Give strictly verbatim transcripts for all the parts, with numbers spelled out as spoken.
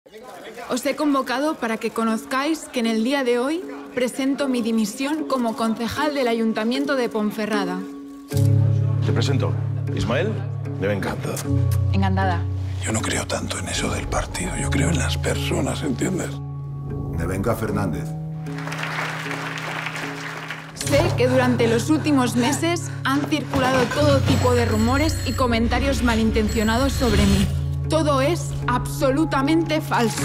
Os he convocado para que conozcáis que en el día de hoy presento mi dimisión como concejal del Ayuntamiento de Ponferrada. Te presento, Ismael Nevenka. Encantada. Yo no creo tanto en eso del partido, yo creo en las personas, ¿entiendes? Nevenka Fernández. Sé que durante los últimos meses han circulado todo tipo de rumores y comentarios malintencionados sobre mí. Todo es absolutamente falso.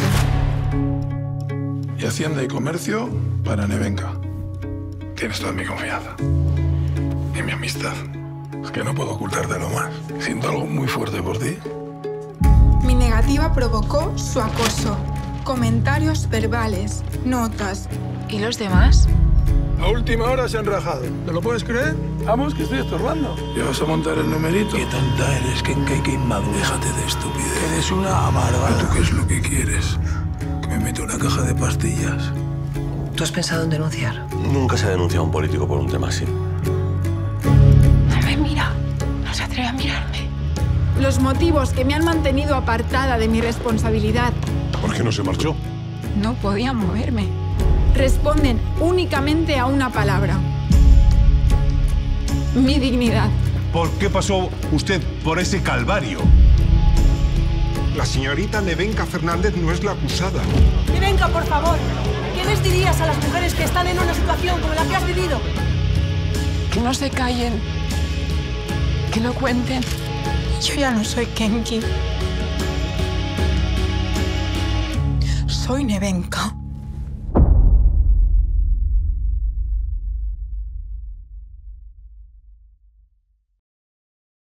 Y Hacienda y Comercio para Nevenka. Tienes toda mi confianza. Y mi amistad. Es que no puedo ocultártelo más. Siento algo muy fuerte por ti. Mi negativa provocó su acoso. Comentarios verbales, notas. ¿Y los demás? A última hora se han rajado. ¿Te lo puedes creer? Vamos, que estoy estorbando. ¿Ya vas a montar el numerito? Qué tonta eres, que qué inmadura. Déjate de estupidez. Que eres una amarga. ¿Tú qué es lo que quieres? ¿Que me meto una caja de pastillas? ¿Tú has pensado en denunciar? Nunca se ha denunciado a un político por un tema así. No me mira. No se atreve a mirarme. Los motivos que me han mantenido apartada de mi responsabilidad. ¿Por qué no se marchó? No podía moverme. Responden únicamente a una palabra. Mi dignidad. ¿Por qué pasó usted por ese calvario? La señorita Nevenka Fernández no es la acusada. Nevenka, por favor, ¿qué les dirías a las mujeres que están en una situación como la que has vivido? Que no se callen. Que lo cuenten. Yo ya no soy Kenki. Soy Nevenka.